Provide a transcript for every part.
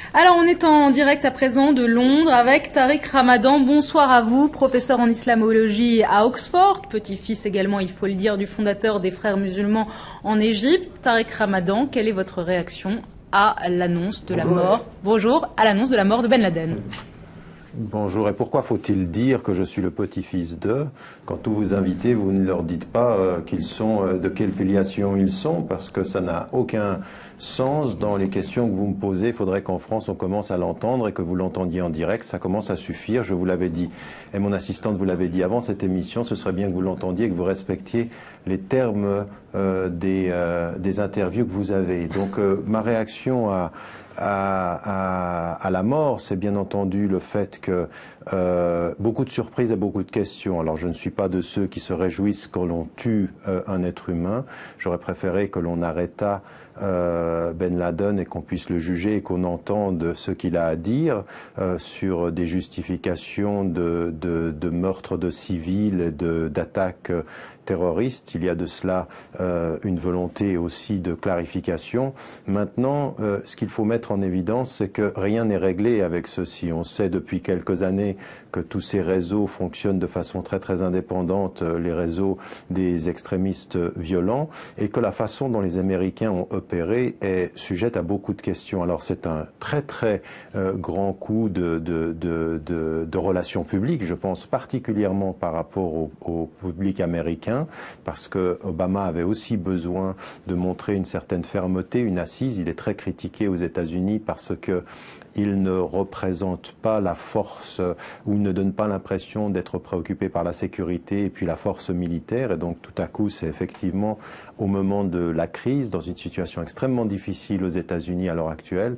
Alors, on est en direct à présent de Londres avec Tariq Ramadan. Bonsoir à vous, professeur en islamologie à Oxford, petit-fils également, il faut le dire, du fondateur des Frères musulmans en Égypte. Tariq Ramadan, quelle est votre réaction à l'annonce de la mort à l'annonce de la mort de Ben Laden? Bonjour, et pourquoi faut-il dire que je suis le petit-fils d'eux? Quand tous vos invités, vous ne leur dites pas qu'ils sont, de quelle filiation ils sont, parce que ça n'a aucun sens dans les questions que vous me posez. Il faudrait qu'en France on commence à l'entendre et que vous l'entendiez en direct, ça commence à suffire, je vous l'avais dit. Et mon assistante vous l'avait dit avant cette émission, ce serait bien que vous l'entendiez et que vous respectiez les termes des interviews que vous avez. Donc ma réaction à la mort, c'est bien entendu le fait que beaucoup de surprises et beaucoup de questions. Alors je ne suis pas de ceux qui se réjouissent quand l'on tue un être humain. J'aurais préféré que l'on arrêtât Ben Laden et qu'on puisse le juger et qu'on entende ce qu'il a à dire sur des justifications de meurtres de civils et d'attaques terroristes. Il y a de cela une volonté aussi de clarification. Maintenant, ce qu'il faut mettre en évidence, c'est que rien n'est réglé avec ceci. On sait depuis quelques années que tous ces réseaux fonctionnent de façon très très indépendante, les réseaux des extrémistes violents, et que la façon dont les Américains ont opéré est sujette à beaucoup de questions. Alors c'est un très très grand coup de relations publiques, je pense particulièrement par rapport au public américain, parce que Obama avait aussi besoin de montrer une certaine fermeté, une assise. Il est très critiqué aux États-Unis parce que il ne représente pas la force ou il ne donne pas l'impression d'être préoccupé par la sécurité et puis la force militaire. Et donc tout à coup, c'est effectivement au moment de la crise, dans une situation extrêmement difficile aux États-Unis à l'heure actuelle,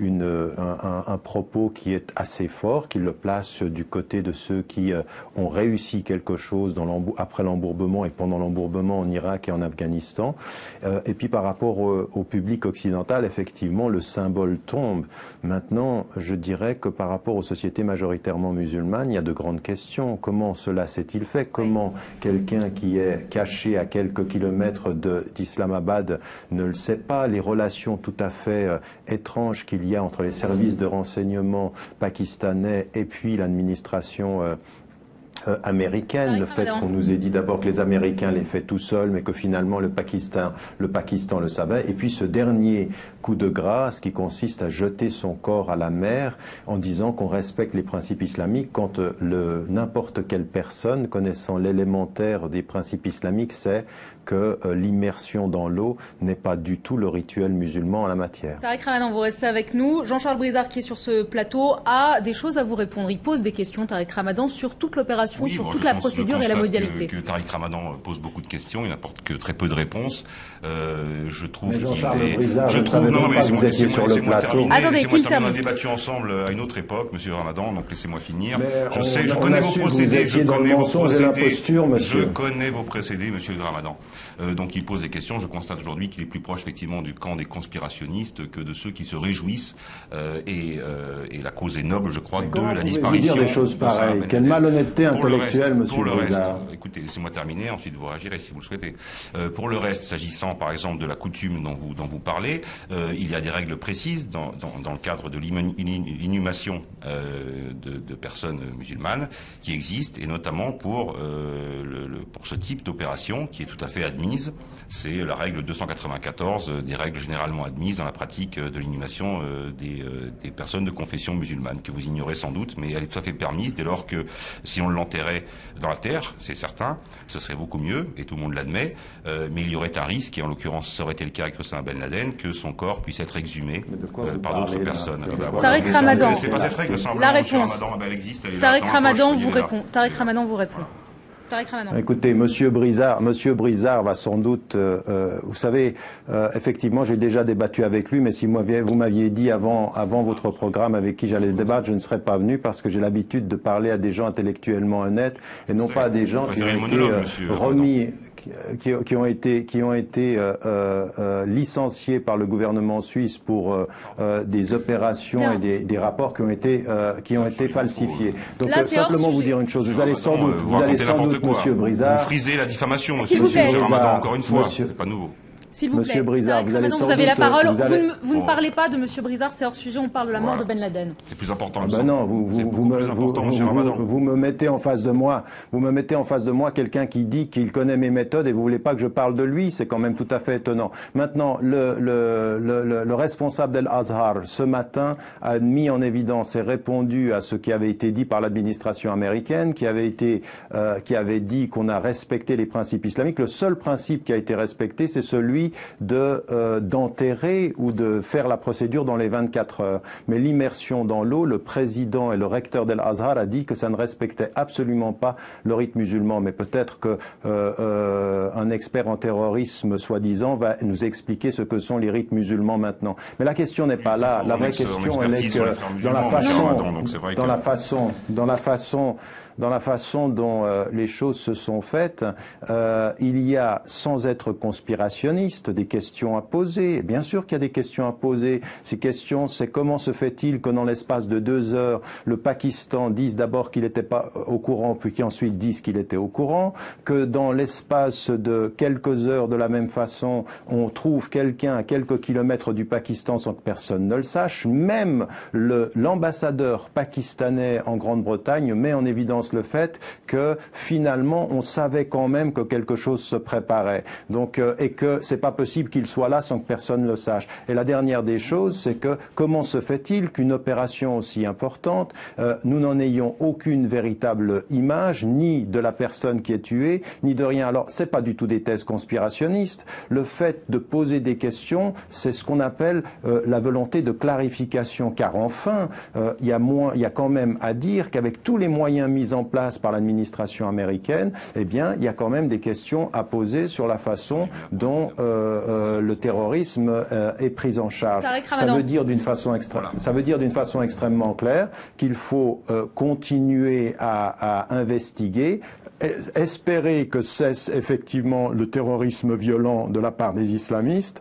un propos qui est assez fort, qui le place du côté de ceux qui ont réussi quelque chose après l'embourbement et pendant l'embourbement en Irak et en Afghanistan. Et puis par rapport au public occidental, effectivement, le symbole tombe. Maintenant, je dirais que par rapport aux sociétés majoritairement musulmanes, il y a de grandes questions. Comment cela s'est-il fait? Comment quelqu'un qui est caché à quelques kilomètres d'Islamabad ne le sait pas? Les relations tout à fait étranges qu'il y a entre les services de renseignement pakistanais et puis l'administration américaine, le fait qu'on nous ait dit d'abord que les Américains les fait tout seuls, mais que finalement le Pakistan le savait, et puis ce dernier coup de grâce qui consiste à jeter son corps à la mer en disant qu'on respecte les principes islamiques quand n'importe quelle personne connaissant l'élémentaire des principes islamiques sait que l'immersion dans l'eau n'est pas du tout le rituel musulman en la matière. Tariq Ramadan, vous restez avec nous. Jean-Charles Brizard, qui est sur ce plateau, a des choses à vous répondre. Il pose des questions, Tariq Ramadan, sur toute l'opération, sur toute la procédure et la modalité. Que Tariq Ramadan pose beaucoup de questions, il n'apporte que très peu de réponses. Je trouve qu'il est... Non, mais laissez-moi terminer. On a débattu ensemble à une autre époque, Monsieur Ramadan, donc laissez-moi finir. Je connais vos procédés, je connais vos procédés, Monsieur Ramadan. Donc il pose des questions. Je constate aujourd'hui qu'il est plus proche effectivement du camp des conspirationnistes que de ceux qui se réjouissent. Et la cause est noble, je crois, de la disparition. Dire des choses pareilles. Quelle malhonnêteté intellectuelle, Monsieur Brizard. Écoutez, laissez-moi terminer. Ensuite, vous réagirez si vous le souhaitez. Pour le reste, s'agissant par exemple de la coutume dont vous parlez, il y a des règles précises dans le cadre de l'inhumation de personnes musulmanes qui existent, et notamment pour ce type d'opération qui est tout à fait admise. C'est la règle 294 des règles généralement admises dans la pratique de l'inhumation des personnes de confession musulmane, que vous ignorez sans doute, mais elle est tout à fait permise dès lors que si on l'enterrait dans la terre, c'est certain, ce serait beaucoup mieux, et tout le monde l'admet, mais il y aurait un risque, et en l'occurrence ça aurait été le cas avec Osama Ben Laden, que son corps puisse être exhumé par d'autres personnes. Tariq Ramadan, c'est pas cette règle, la réponse. Elle existe, elle est Tariq là, Ramadan vous répond. Tariq Ramadan vous répond. Écoutez, Monsieur Brizard va sans doute, vous savez, effectivement, j'ai déjà débattu avec lui, mais si vous m'aviez dit avant votre programme avec qui j'allais débattre, je ne serais pas venu parce que j'ai l'habitude de parler à des gens intellectuellement honnêtes et non pas à des gens qui ont été remis, qui ont été licenciés par le gouvernement suisse pour des opérations et des rapports qui ont été falsifiés. Donc simplement vous dire une chose, vous allez sans doute, Monsieur Brizard, vous frisez la diffamation, Monsieur Ramadan, encore une fois, c'est pas nouveau. S'il vous plaît. Monsieur Brizard, vous allez vous avez la parole. Vous Oh. ne parlez pas de Monsieur Brizard, c'est hors sujet, on parle de la mort de Ben Laden. C'est plus important. Ah ben non, vous me mettez en face de moi. Vous me mettez en face de moi quelqu'un qui dit qu'il connaît mes méthodes et vous voulez pas que je parle de lui. C'est quand même tout à fait étonnant. Maintenant, le responsable d'El Azhar ce matin a mis en évidence et répondu à ce qui avait été dit par l'administration américaine, qui avait dit qu'on a respecté les principes islamiques. Le seul principe qui a été respecté, c'est celui d'enterrer ou de faire la procédure dans les 24 heures. Mais l'immersion dans l'eau, le président et le recteur d'El Azhar a dit que ça ne respectait absolument pas le rite musulman. Mais peut-être que un expert en terrorisme, soi-disant, va nous expliquer ce que sont les rites musulmans maintenant. Mais la question n'est pas là. La vraie question, elle est que dans la façon dont les choses se sont faites, il y a, sans être conspirationniste, des questions à poser. Bien sûr qu'il y a des questions à poser. Ces questions, c'est comment se fait-il que dans l'espace de 2 heures, le Pakistan dise d'abord qu'il n'était pas au courant, puis qu'ensuite dise qu'il était au courant, que dans l'espace de quelques heures, de la même façon, on trouve quelqu'un à quelques kilomètres du Pakistan sans que personne ne le sache. Même l'ambassadeur pakistanais en Grande-Bretagne met en évidence le fait que finalement on savait quand même que quelque chose se préparait. Donc et que c'est pas possible qu'il soit là sans que personne le sache. Et la dernière des choses, c'est que comment se fait-il qu'une opération aussi importante, nous n'en ayons aucune véritable image, ni de la personne qui est tuée, ni de rien. Alors c'est pas du tout des thèses conspirationnistes. Le fait de poser des questions, c'est ce qu'on appelle la volonté de clarification. Car enfin, il y a quand même à dire qu'avec tous les moyens mis en place par l'administration américaine, eh bien, il y a quand même des questions à poser sur la façon dont le terrorisme est pris en charge. Ça veut dire d'une façon extrêmement claire qu'il faut continuer à investiguer, espérer que cesse effectivement le terrorisme violent de la part des islamistes,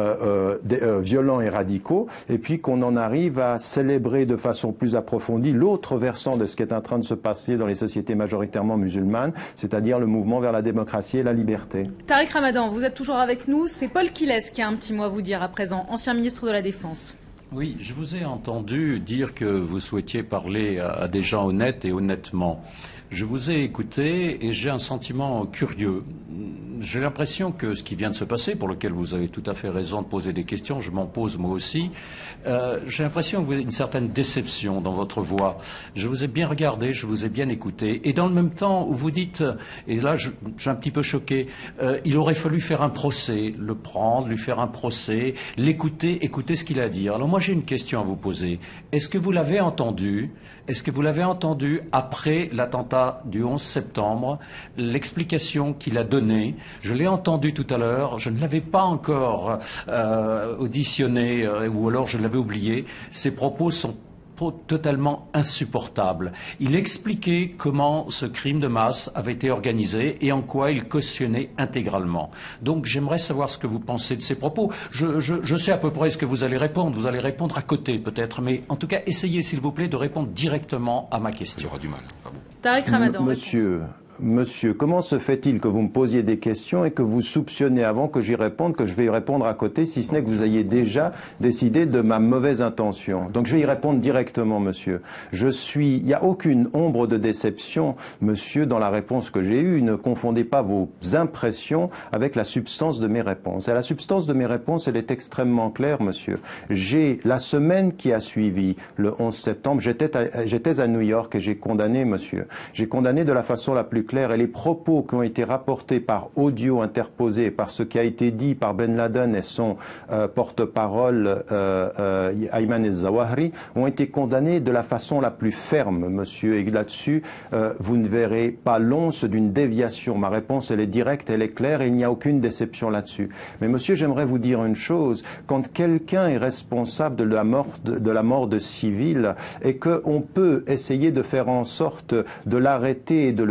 violents et radicaux, et puis qu'on en arrive à célébrer de façon plus approfondie l'autre versant de ce qui est en train de se passer dans les sociétés majoritairement musulmanes, c'est-à-dire le mouvement vers la démocratie et la liberté. Tariq Ramadan, vous êtes toujours avec nous. C'est Paul Quillès qui a un petit mot à vous dire à présent, ancien ministre de la Défense. Oui, je vous ai entendu dire que vous souhaitiez parler à des gens honnêtes et honnêtement. Je vous ai écouté et j'ai un sentiment curieux. J'ai l'impression que ce qui vient de se passer, pour lequel vous avez tout à fait raison de poser des questions, je m'en pose moi aussi, j'ai l'impression que vous avez une certaine déception dans votre voix. Je vous ai bien regardé, je vous ai bien écouté, et dans le même temps où vous dites, et là je suis un petit peu choqué, il aurait fallu faire un procès, le prendre, lui faire un procès, l'écouter, écouter ce qu'il a à dire. Alors moi j'ai une question à vous poser. Est-ce que vous l'avez entendu ? Est-ce que vous l'avez entendu après l'attentat du 11 septembre, l'explication qu'il a donnée? Je l'ai entendu tout à l'heure, je ne l'avais pas encore auditionné ou alors je l'avais oublié. Ses propos sont totalement insupportable. Il expliquait comment ce crime de masse avait été organisé et en quoi il cautionnait intégralement. Donc j'aimerais savoir ce que vous pensez de ces propos. Je sais à peu près ce que vous allez répondre. Vous allez répondre à côté peut-être, mais en tout cas essayez s'il vous plaît de répondre directement à ma question. Il y aura du mal. Enfin bon. Tariq Ramadan. Monsieur, comment se fait-il que vous me posiez des questions et que vous soupçonnez avant que j'y réponde, que je vais y répondre à côté, si ce n'est que vous ayez déjà décidé de ma mauvaise intention? Donc je vais y répondre directement, monsieur. Il n'y a aucune ombre de déception, monsieur, dans la réponse que j'ai eue. Ne confondez pas vos impressions avec la substance de mes réponses. Et la substance de mes réponses, elle est extrêmement claire, monsieur. La semaine qui a suivi le 11 septembre, j'étais à New York et j'ai condamné, monsieur. J'ai condamné de la façon la plus claire, et les propos qui ont été rapportés par audio interposé, par ce qui a été dit par Ben Laden et son porte-parole Ayman el-Zawahri, ont été condamnés de la façon la plus ferme, monsieur. Et là-dessus, vous ne verrez pas l'once d'une déviation. Ma réponse, elle est directe, elle est claire, et il n'y a aucune déception là-dessus. Mais monsieur, j'aimerais vous dire une chose. Quand quelqu'un est responsable de la mort de civils, et qu'on peut essayer de faire en sorte de l'arrêter et de le questionner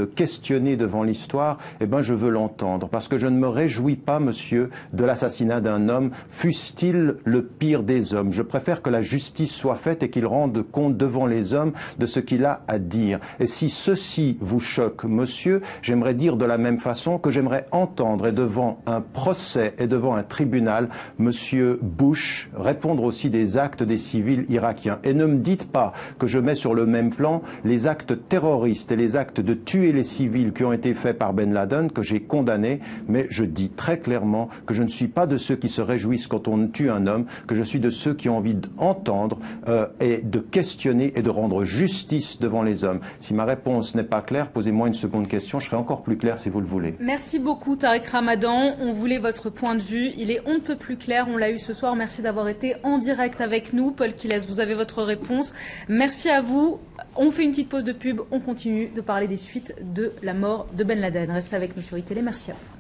questionner devant l'histoire, eh ben je veux l'entendre, parce que je ne me réjouis pas, monsieur, de l'assassinat d'un homme, fût-il le pire des hommes. Je préfère que la justice soit faite et qu'il rende compte devant les hommes de ce qu'il a à dire. Et si ceci vous choque, monsieur, j'aimerais dire de la même façon que j'aimerais entendre, et devant un procès et devant un tribunal, monsieur Bush répondre aussi des actes des civils irakiens. Et ne me dites pas que je mets sur le même plan les actes terroristes et les actes de tuer les civils qui ont été faits par Ben Laden, que j'ai condamnés, mais je dis très clairement que je ne suis pas de ceux qui se réjouissent quand on tue un homme, que je suis de ceux qui ont envie d'entendre et de questionner et de rendre justice devant les hommes. Si ma réponse n'est pas claire, posez-moi une seconde question, je serai encore plus clair si vous le voulez. Merci beaucoup Tariq Ramadan, on voulait votre point de vue, il est on ne peut plus clair, on l'a eu ce soir, merci d'avoir été en direct avec nous. Paul Quilles, vous avez votre réponse. Merci à vous, on fait une petite pause de pub, on continue de parler des suites de la mort de Ben Laden. Restez avec nous sur iTélé, merci à vous.